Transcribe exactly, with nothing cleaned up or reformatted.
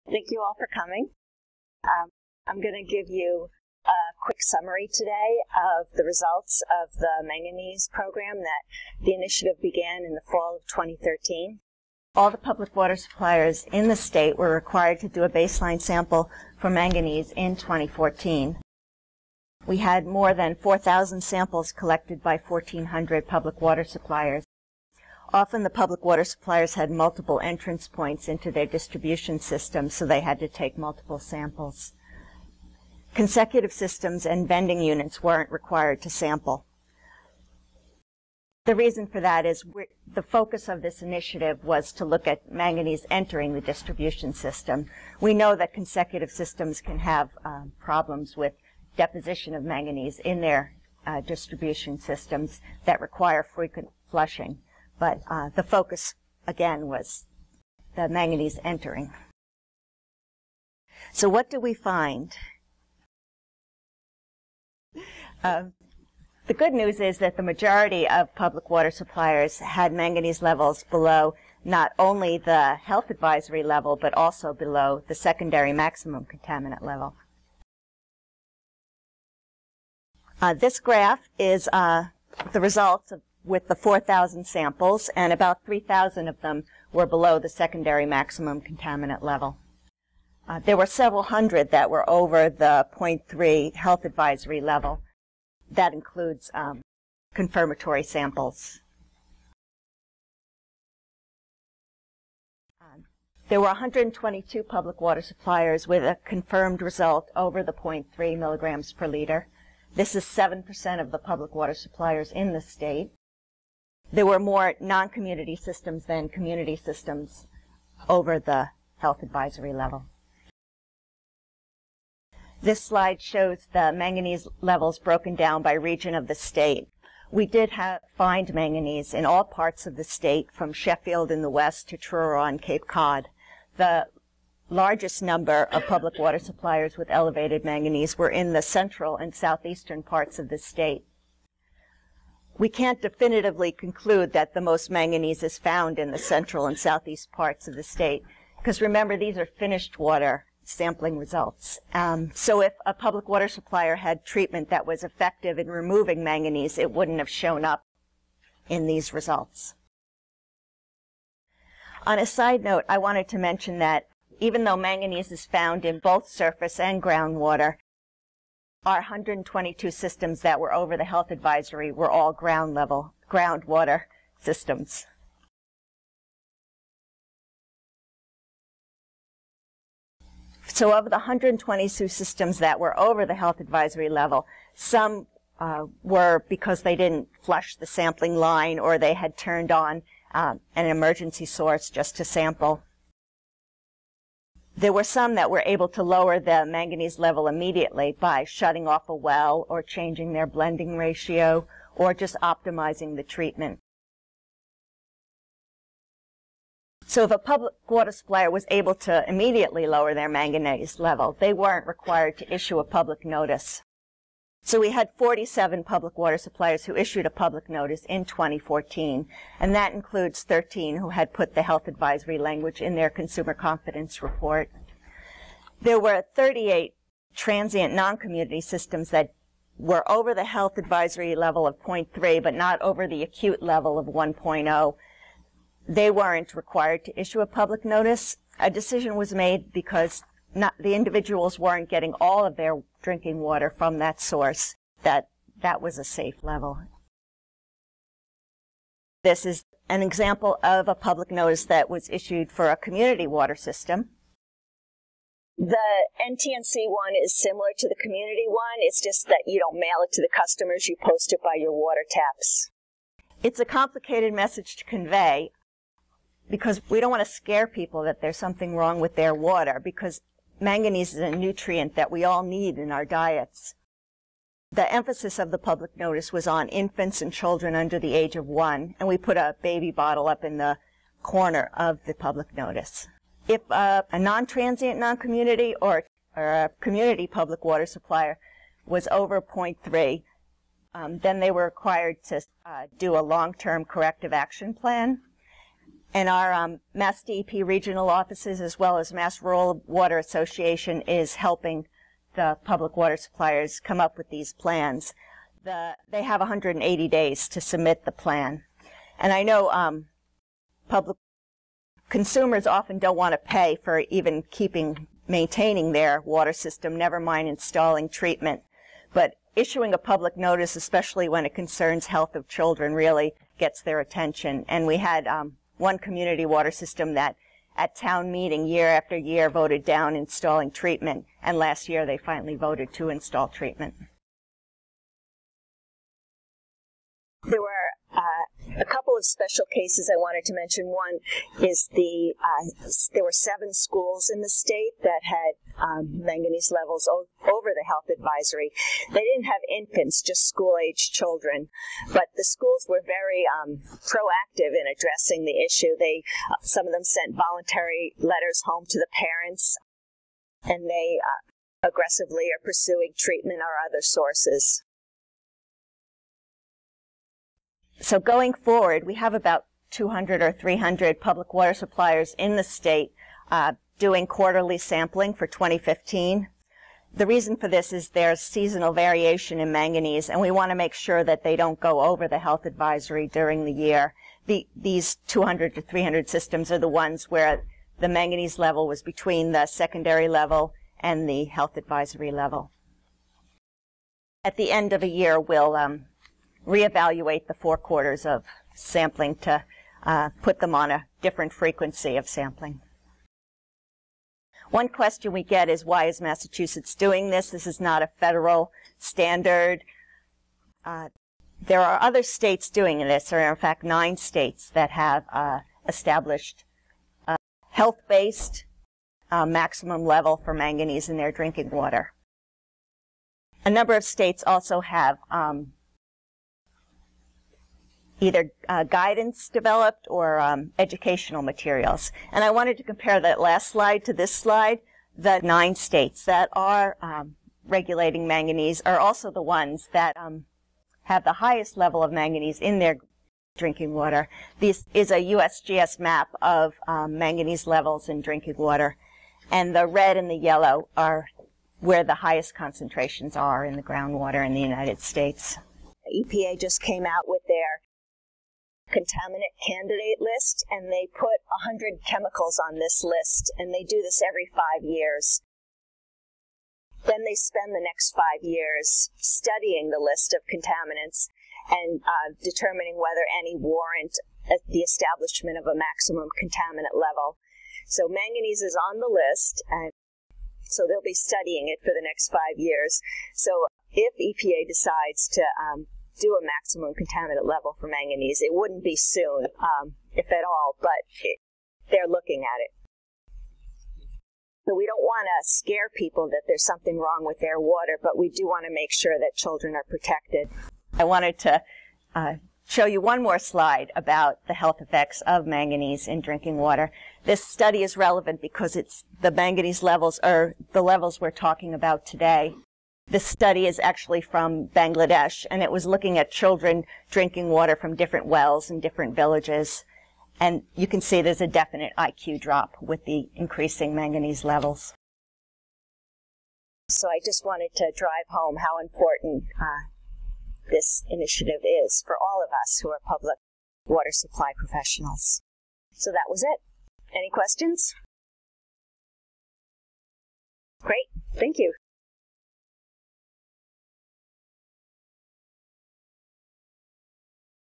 Thank you all for coming. Um, I'm going to give you a quick summary today of the results of the Manganese program that the initiative began in the fall of twenty thirteen. All the public water suppliers in the state were required to do a baseline sample for manganese in twenty fourteen. We had more than four thousand samples collected by fourteen hundred public water suppliers. Often the public water suppliers had multiple entrance points into their distribution system, so they had to take multiple samples. Consecutive systems and vending units weren't required to sample. The reason for that is we're, the focus of this initiative was to look at manganese entering the distribution system. We know that consecutive systems can have uh, problems with deposition of manganese in their uh, distribution systems that require frequent flushing. But uh, the focus, again, was the manganese entering. So what do we find? Uh, the good news is that the majority of public water suppliers had manganese levels below not only the health advisory level, but also below the secondary maximum contaminant level. Uh, this graph is uh, the results of with the four thousand samples, and about three thousand of them were below the secondary maximum contaminant level. Uh, there were several hundred that were over the zero point three health advisory level. That includes um, confirmatory samples. Um, there were one hundred twenty-two public water suppliers with a confirmed result over the zero point three milligrams per liter. This is seven percent of the public water suppliers in the state. There were more non-community systems than community systems over the health advisory level. This slide shows the manganese levels broken down by region of the state. We did have, find manganese in all parts of the state, from Sheffield in the west to Truro on Cape Cod. The largest number of public water suppliers with elevated manganese were in the central and southeastern parts of the state. We can't definitively conclude that the most manganese is found in the central and southeast parts of the state, because remember, these are finished water sampling results. Um, so if a public water supplier had treatment that was effective in removing manganese, it wouldn't have shown up in these results. On a side note, I wanted to mention that even though manganese is found in both surface and groundwater, our one hundred twenty-two systems that were over the health advisory were all ground level, groundwater systems. So of the one hundred twenty-two systems that were over the health advisory level, some uh, were because they didn't flush the sampling line, or they had turned on um, an emergency source just to sample. There were some that were able to lower the manganese level immediately by shutting off a well, or changing their blending ratio, or just optimizing the treatment. So if a public water supplier was able to immediately lower their manganese level, they weren't required to issue a public notice. So we had forty-seven public water suppliers who issued a public notice in twenty fourteen, and that includes thirteen who had put the health advisory language in their consumer confidence report. There were thirty-eight transient non-community systems that were over the health advisory level of zero point three, but not over the acute level of one point zero. They weren't required to issue a public notice. A decision was made because not, the individuals weren't getting all of their drinking water from that source, that that was a safe level. This is an example of a public notice that was issued for a community water system. The N T N C one is similar to the community one. It's just that you don't mail it to the customers, you post it by your water taps. It's a complicated message to convey, because we don't want to scare people that there's something wrong with their water, because manganese is a nutrient that we all need in our diets. The emphasis of the public notice was on infants and children under the age of one, and we put a baby bottle up in the corner of the public notice. If uh, a non-transient non-community or, or a community public water supplier was over zero point three, um, then they were required to uh, do a long-term corrective action plan. And our um, MassDEP regional offices, as well as Mass Rural Water Association, is helping the public water suppliers come up with these plans. The, they have one hundred eighty days to submit the plan. And I know um, public consumers often don't want to pay for even keeping, maintaining their water system, never mind installing treatment. But issuing a public notice, especially when it concerns health of children, really gets their attention. And we had um, one community water system that at town meeting year after year voted down installing treatment, and last year they finally voted to install treatment. There were uh, a couple of special cases I wanted to mention. One is the, uh, there were seven schools in the state that had um, manganese levels over the health advisory. They didn't have infants, just school-age children. But the schools were very um, proactive in addressing the issue. They, uh, some of them sent voluntary letters home to the parents, and they uh, aggressively are pursuing treatment or other sources. So going forward, we have about two hundred or three hundred public water suppliers in the state uh, doing quarterly sampling for twenty fifteen. The reason for this is there's seasonal variation in manganese, and we want to make sure that they don't go over the health advisory during the year. The, these two hundred to three hundred systems are the ones where the manganese level was between the secondary level and the health advisory level. At the end of a year, we'll um, reevaluate the four quarters of sampling to uh, put them on a different frequency of sampling. One question we get is, why is Massachusetts doing this? This is not a federal standard. Uh, there are other states doing this. There are, in fact, nine states that have uh, established a health-based uh, maximum level for manganese in their drinking water. A number of states also have um, either uh, guidance developed or um, educational materials. And I wanted to compare that last slide to this slide. The nine states that are um, regulating manganese are also the ones that um, have the highest level of manganese in their drinking water. This is a U S G S map of um, manganese levels in drinking water. And the red and the yellow are where the highest concentrations are in the groundwater in the United States. E P A just came out with their contaminant candidate list, and they put one hundred chemicals on this list, and they do this every five years. Then they spend the next five years studying the list of contaminants and uh, determining whether any warrant the establishment of a maximum contaminant level. So manganese is on the list, and so they'll be studying it for the next five years. So if E P A decides to um, do a maximum contaminant level for manganese, it wouldn't be soon, um, if at all, but it, they're looking at it. So we don't want to scare people that there's something wrong with their water, but we do want to make sure that children are protected. I wanted to uh, show you one more slide about the health effects of manganese in drinking water. This study is relevant because it's the manganese levels are the levels we're talking about today. This study is actually from Bangladesh, and it was looking at children drinking water from different wells in different villages. And you can see there's a definite I Q drop with the increasing manganese levels. So I just wanted to drive home how important uh, this initiative is for all of us who are public water supply professionals. So that was it. Any questions? Great. Thank you.